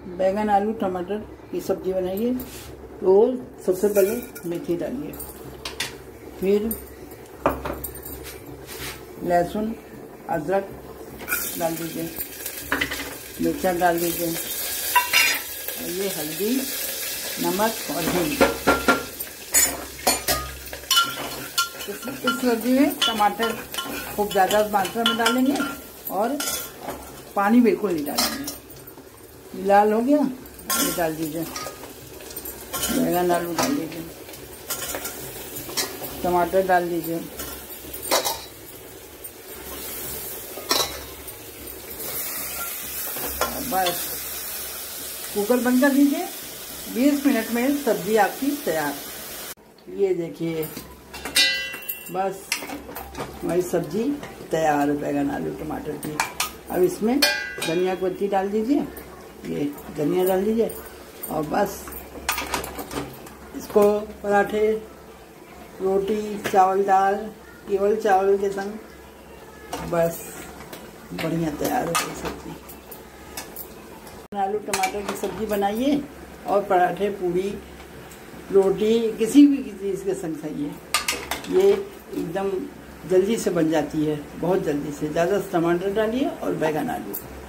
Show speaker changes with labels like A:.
A: बैगन आलू टमाटर की सब्जी बनाइए। तो सबसे पहले मेथी डालिए, फिर लहसुन अदरक डाल दीजिए, मिर्चा डाल दीजिए, और ये हल्दी नमक और हिंग। इस सब्जी में टमाटर खूब ज़्यादा मात्रा में डालेंगे और पानी बिल्कुल नहीं डालेंगे। लाल हो गया, ये डाल दीजिए, बैगन आलू डाल दीजिए, टमाटर डाल दीजिए, बस कुकर बंद कर दीजिए। 20 मिनट में सब्जी आपकी तैयार। ये देखिए, बस हमारी सब्जी तैयार है बैगन आलू टमाटर की। अब इसमें धनिया की पत्ती डाल दीजिए, ये धनिया डाल दीजिए, और बस इसको पराठे रोटी चावल दाल केवल चावल के संग बस बढ़िया तैयार है सब्जी। आलू टमाटर की सब्जी बनाइए और पराठे पूरी रोटी किसी भी चीज़ के संग खाइए। ये एकदम जल्दी से बन जाती है, बहुत जल्दी से। ज़्यादा टमाटर डालिए और बैगन आलू।